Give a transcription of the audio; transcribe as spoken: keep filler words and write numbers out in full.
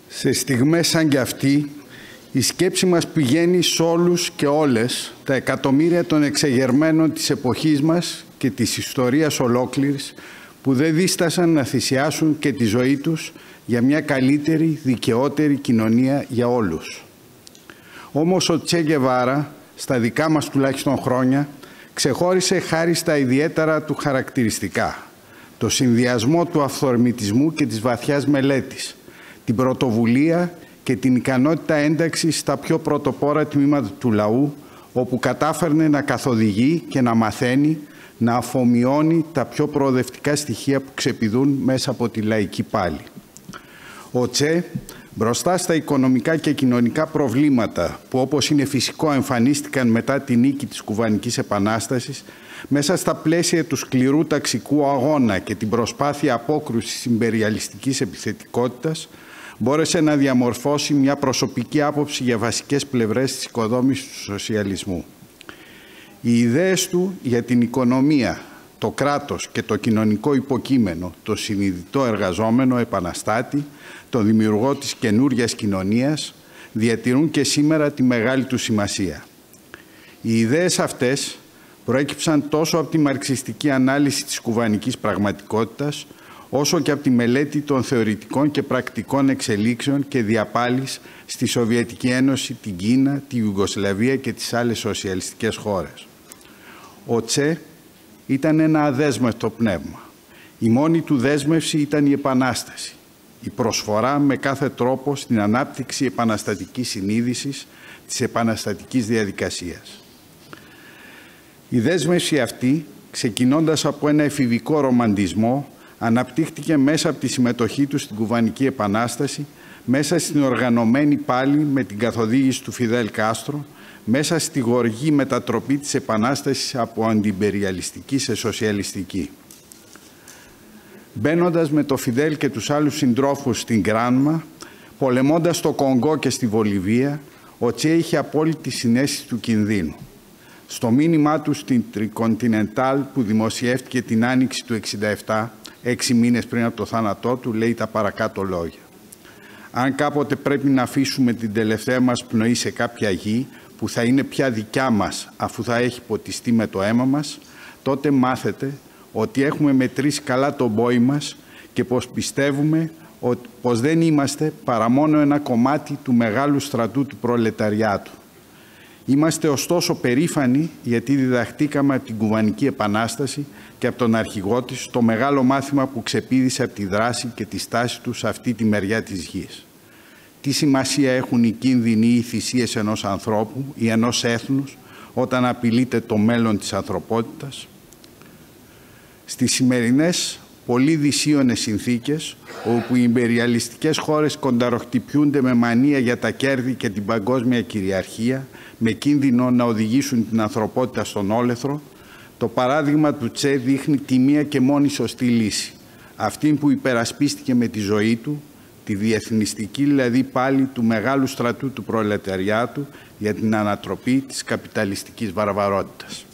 Σε στιγμές σαν κι αυτή, η σκέψη μας πηγαίνει σε όλους και όλες τα εκατομμύρια των εξεγερμένων της εποχής μας και της ιστορίας ολόκληρης που δεν δίστασαν να θυσιάσουν και τη ζωή τους για μια καλύτερη, δικαιότερη κοινωνία για όλους. Όμως ο Τσε Γκεβάρα, στα δικά μας τουλάχιστον χρόνια, ξεχώρισε χάρη στα ιδιαίτερα του χαρακτηριστικά, το συνδυασμό του αυθορμητισμού και της βαθιάς μελέτης, την πρωτοβουλία και την ικανότητα ένταξης στα πιο πρωτοπόρα τμήματα του λαού, όπου κατάφερνε να καθοδηγεί και να μαθαίνει, να αφομοιώνει τα πιο προοδευτικά στοιχεία που ξεπηδούν μέσα από τη λαϊκή πάλη. Ο Τσε, μπροστά στα οικονομικά και κοινωνικά προβλήματα που, όπως είναι φυσικό, εμφανίστηκαν μετά τη νίκη της Κουβανικής Επανάστασης, μέσα στα πλαίσια του σκληρού ταξικού αγώνα και την προσπάθεια απόκρουσης ιμπεριαλιστικής επιθετικότητας, μπόρεσε να διαμορφώσει μια προσωπική άποψη για βασικές πλευρές της οικοδόμησης του σοσιαλισμού. Οι ιδέες του για την οικονομία, το κράτος και το κοινωνικό υποκείμενο, το συνειδητό εργαζόμενο επαναστάτη, τον δημιουργό της καινούριας κοινωνίας, διατηρούν και σήμερα τη μεγάλη του σημασία. Οι ιδέες αυτές προέκυψαν τόσο από τη μαρξιστική ανάλυση της κουβανικής πραγματικότητας, όσο και από τη μελέτη των θεωρητικών και πρακτικών εξελίξεων και διαπάλης στη Σοβιετική Ένωση, την Κίνα, τη Ιουγκοσλαβία και τις άλλες σοσιαλιστικές χώρες. Ο Τσε ήταν ένα αδέσμευτο πνεύμα. Η μόνη του δέσμευση ήταν η Επανάσταση, η προσφορά με κάθε τρόπο στην ανάπτυξη επαναστατικής συνείδησης, της επαναστατικής διαδικασίας. Η δέσμευση αυτή, ξεκινώντας από ένα εφηβικό ρομαντισμό, αναπτύχθηκε μέσα από τη συμμετοχή του στην Κουβανική Επανάσταση, μέσα στην οργανωμένη πάλη με την καθοδήγηση του Φιδέλ Κάστρο, μέσα στη γοργή μετατροπή της Επανάστασης από αντιιμπεριαλιστική σε σοσιαλιστική. Μπαίνοντας με το Φιδέλ και τους άλλους συντρόφους στην Γκράνμα, πολεμώντας στο Κονγκό και στη Βολιβία, ο Τσε είχε απόλυτη συναίσθηση του κινδύνου. Στο μήνυμά του στην Τρικοντινεντάλ που δημοσιεύτηκε την Άνοιξη του εξήντα επτά, έξι μήνες πριν από το θάνατό του, λέει τα παρακάτω λόγια. «Αν κάποτε πρέπει να αφήσουμε την τελευταία μας πνοή σε κάποια γη που θα είναι πια δικιά μας αφού θα έχει ποτιστεί με το αίμα μας, τότε μάθετε ότι έχουμε μετρήσει καλά τον πόη μας και πως πιστεύουμε ότι, πως δεν είμαστε παρά μόνο ένα κομμάτι του μεγάλου στρατού του προλεταριάτου. Είμαστε ωστόσο περήφανοι γιατί διδαχτήκαμε από την Κουβανική Επανάσταση και από τον αρχηγό της το μεγάλο μάθημα που ξεπήδησε από τη δράση και τη στάση του σε αυτή τη μεριά της γης. Τι σημασία έχουν οι κίνδυνοι ή οι θυσίες ενός ανθρώπου ή ενός έθνους όταν απειλείται το μέλλον της ανθρωπότητας? Στις σημερινές πολύ δυσίωνες συνθήκες, όπου οι ιμπεριαλιστικές χώρες κονταροχτυπιούνται με μανία για τα κέρδη και την παγκόσμια κυριαρχία, με κίνδυνο να οδηγήσουν την ανθρωπότητα στον όλεθρο, το παράδειγμα του Τσε δείχνει τη μία και μόνη σωστή λύση, αυτήν που υπερασπίστηκε με τη ζωή του, τη διεθνιστική δηλαδή πάλι του μεγάλου στρατού του προλεταριάτου για την ανατροπή της καπιταλιστικής βαρβαρότητας.